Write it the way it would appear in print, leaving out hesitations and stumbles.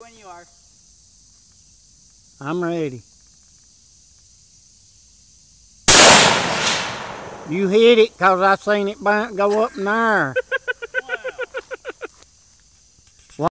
when you are. I'm ready. You hit it because I seen it go up in there.